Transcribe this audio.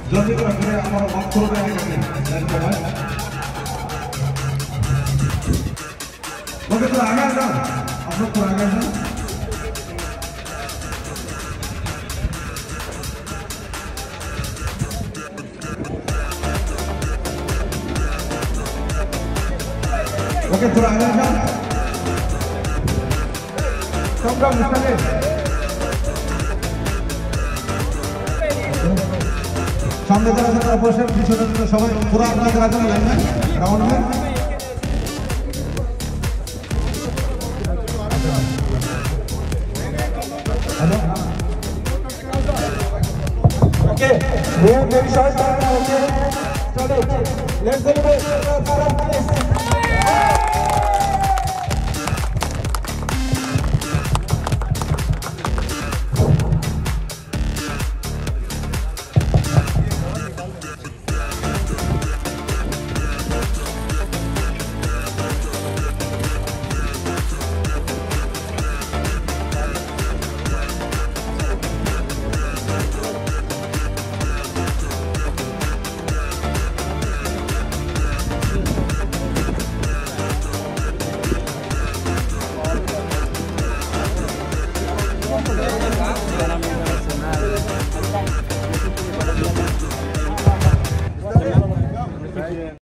जल्दी করে আমার বক্তব্য আগে ধন্যবাদ ওকে তো আগে যান আপনি তো আগে যান ओके थोड़ा आगे जाओ सबका मुस्ताने सामने तरह से अवश्य पीछे तरह सबाई पूरा अपना करा देना लाइन में राउंड में हेलो ओके ये मेरी शॉट ओके चलो लेट्स सेलिब्रेट